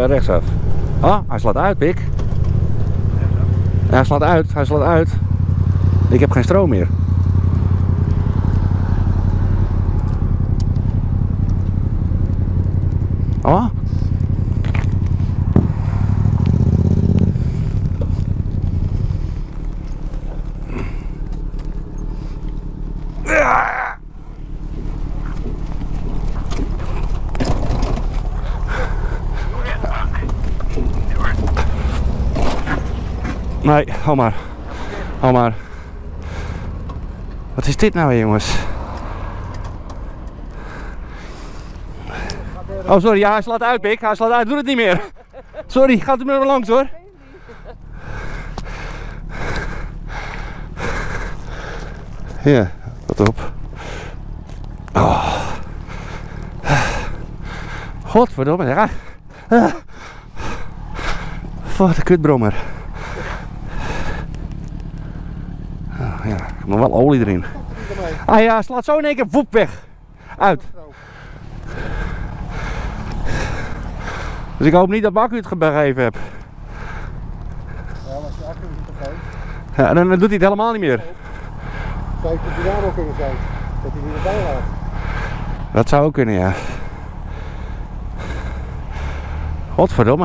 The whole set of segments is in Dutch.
rechtsaf. Oh, hij slaat uit, pik. Ja, hij slaat uit, hij slaat uit. Ik heb geen stroom meer. Oh. Nee, hou maar. Hou maar. Wat is dit nou weer, jongens? Oh, sorry, ja, hij slaat uit, pik. Hij slaat uit, doe het niet meer. Sorry, gaat er maar langs hoor. Ja, wat op. Oh. Godverdomme, ja. Wat een kutbrommer. Oh, ja, nog wel olie erin. Ah ja, slaat zo in één keer woep weg. Uit. Dus ik hoop niet dat mijn accu het gegeven heb. Ja, als je accu het gegeven. Ja, dan doet hij het helemaal niet meer. Zou ik de dynamo kunnen zijn? Dat hij weer erbij laat. Dat zou ook kunnen, ja. Godverdomme.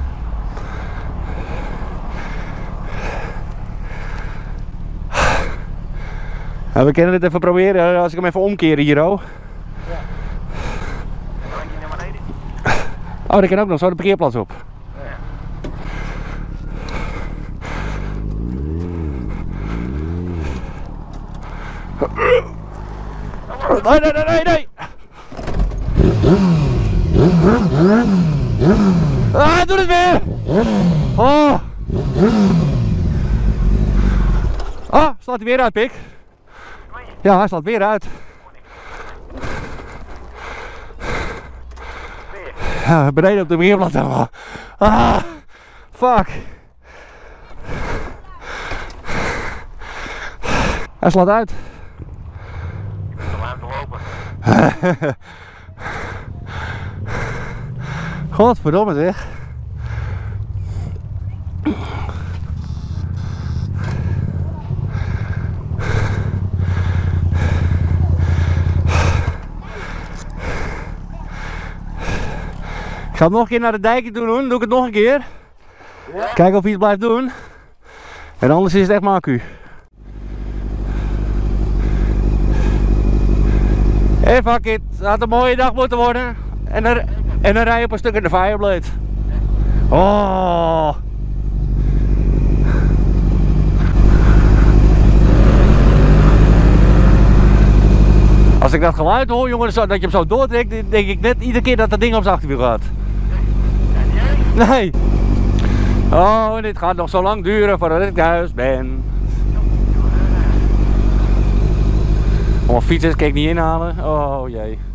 Nou, we kunnen dit even proberen als ik hem even omkeer hier, oh. Ja. Oh, dat kan ook nog zo de parkeerplaats op. Nee, nee, nee, nee, nee! Ah, doe het weer! Oh! Ah, slaat hij weer uit, pik. Ja, hij slaat weer uit. Ja, beneden op de parkeerplaats helemaal. Ah, fuck. Hij slaat uit. Godverdomme zeg. Ik ga het nog een keer naar de dijken doen, doe ik het nog een keer. Ja. Kijken of hij het blijft doen. En anders is het echt maar accu. Hey, fuck it. Het had een mooie dag moeten worden. En dan rij je op een stuk in de Fireblade. Oh. Als ik dat geluid hoor, jongen, dat je hem zo doortrekt, denk ik net iedere keer dat dat ding op zijn achterwiel gaat. Nee. Oh, dit gaat nog zo lang duren voordat ik thuis ben. Om fietsers kan ik niet inhalen. Oh jee.